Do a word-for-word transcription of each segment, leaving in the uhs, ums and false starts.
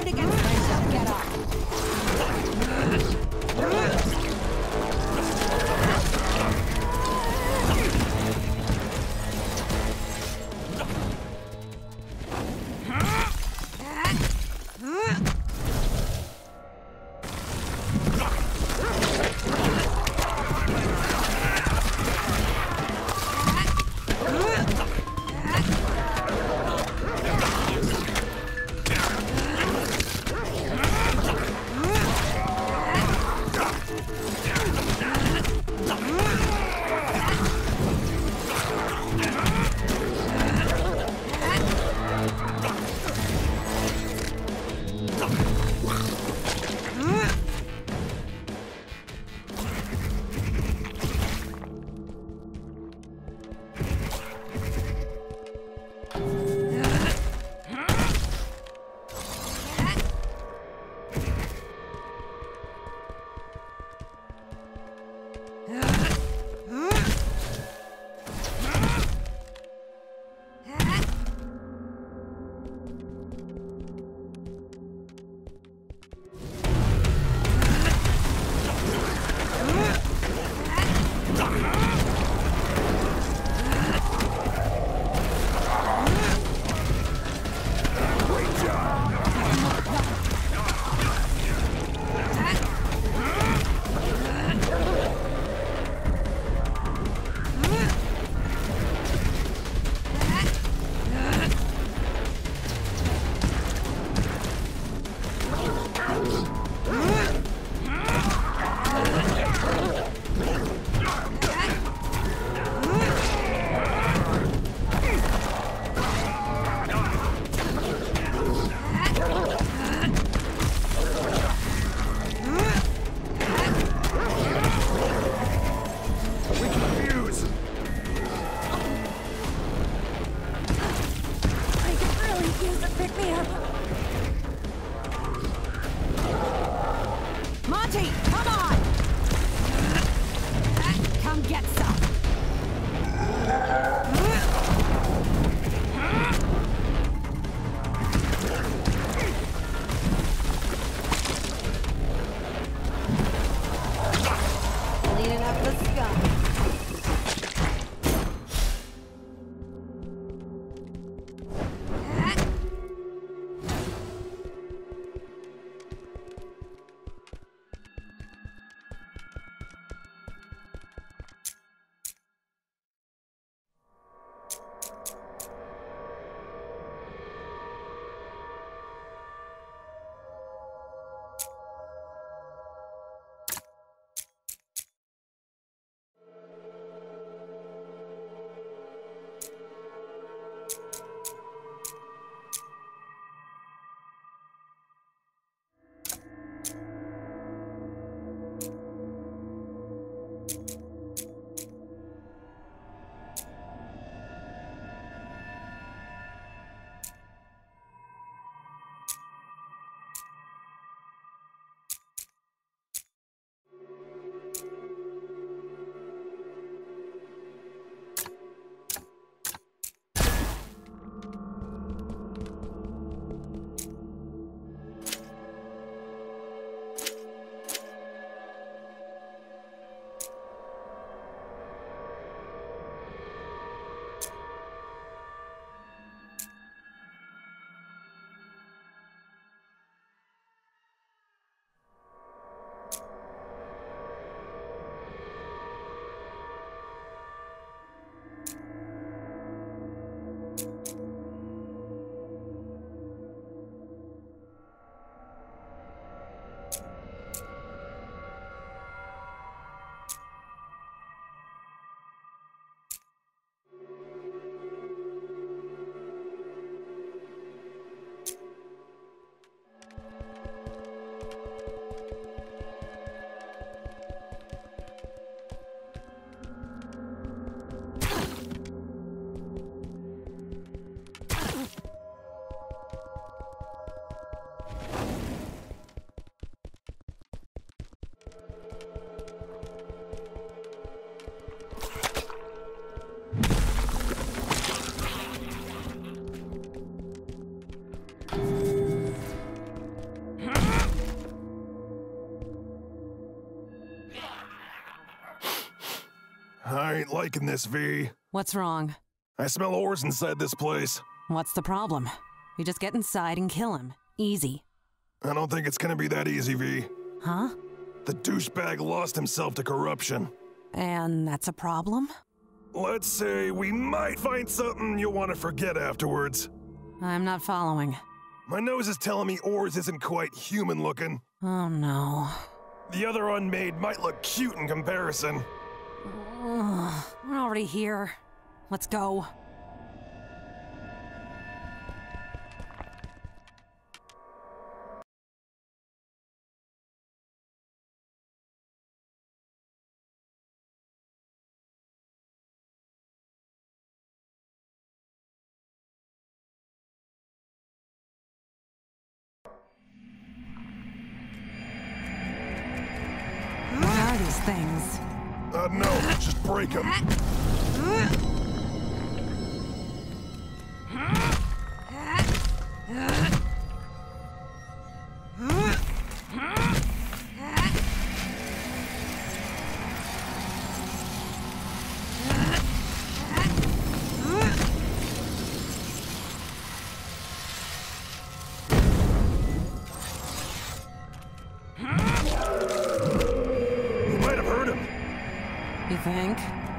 Time to get myself get up. liking this, V. What's wrong? I smell ores inside this place. What's the problem? You just get inside and kill him. Easy. I don't think it's gonna be that easy, V. Huh? The douchebag lost himself to corruption. And that's a problem? Let's say we might find something you'll want to forget afterwards. I'm not following. My nose is telling me ores isn't quite human looking. Oh no. The other unmade might look cute in comparison. Ugh, we're already here. Let's go. What are these things? Uh, no, just break them. You might have heard him. You think?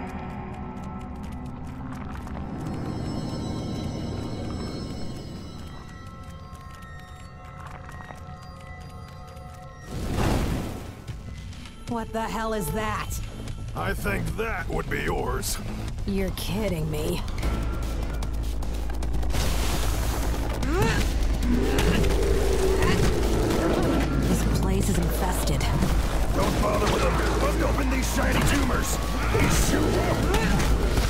What the hell is that? I think that would be yours. You're kidding me. This place is infested. Don't bother with them. Bust open these shiny tumors. These shoot.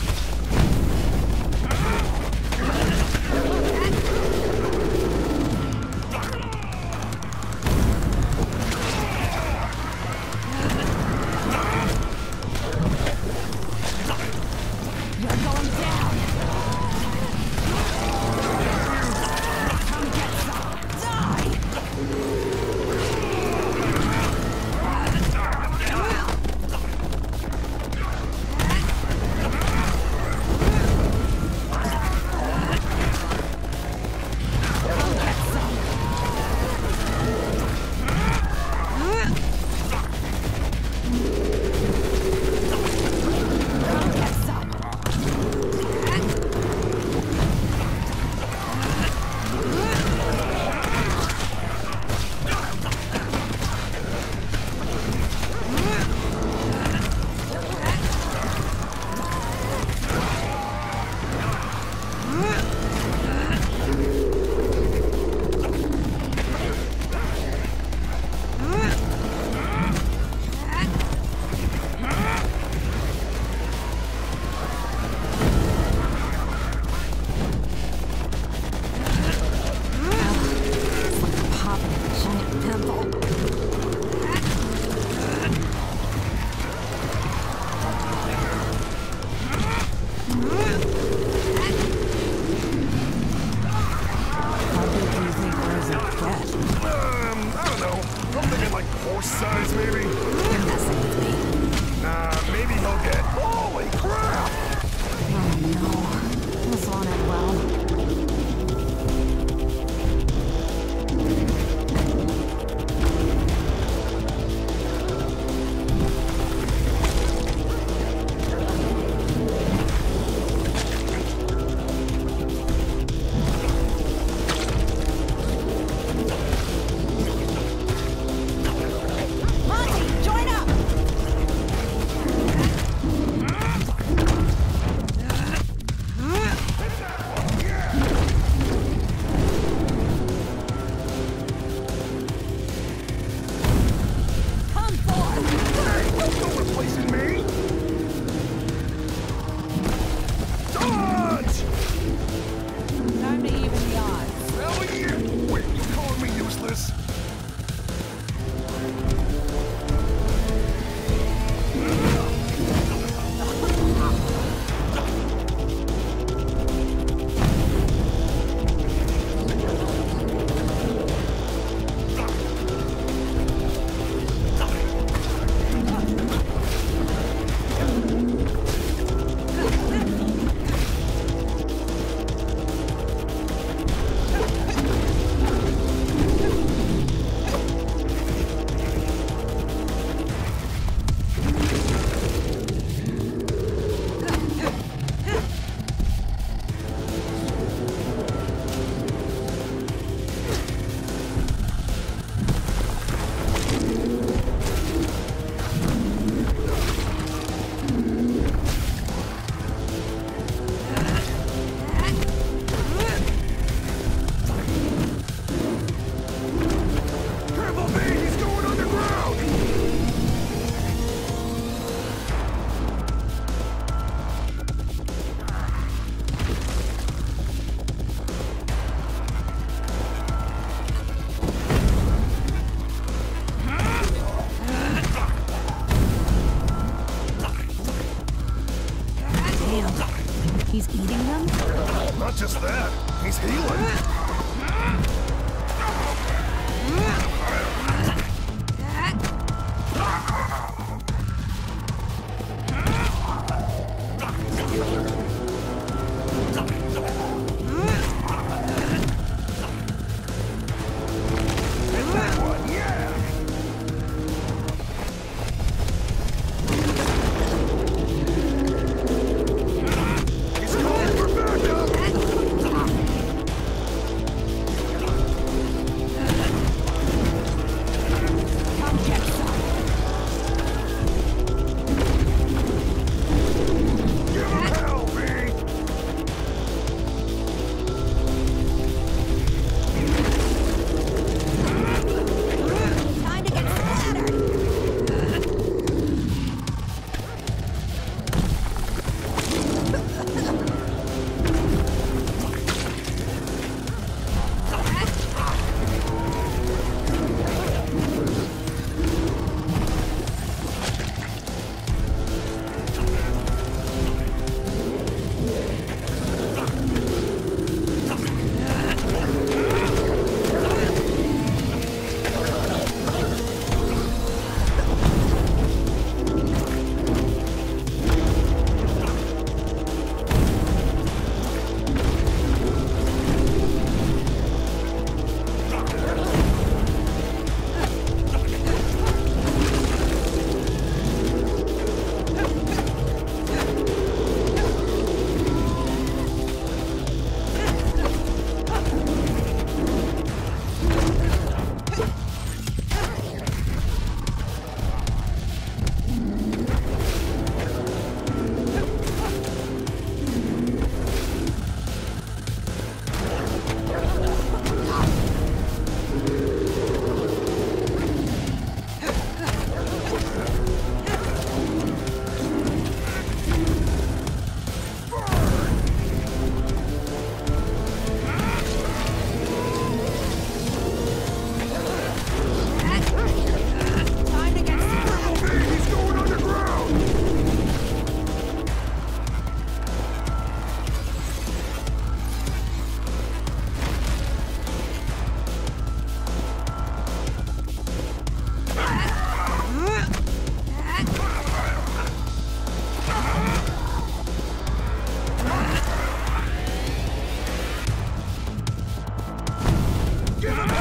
You're going down! Come get some! Die! Come get some! Come get some! It's like a pop in a giant pimple. How big do you think Rose will get? Um, I don't know. I'm thinking like horse size, maybe. You're messing with me. Nah, maybe he'll get. Holy crap! Oh no. This won't end well. Monty, join Give him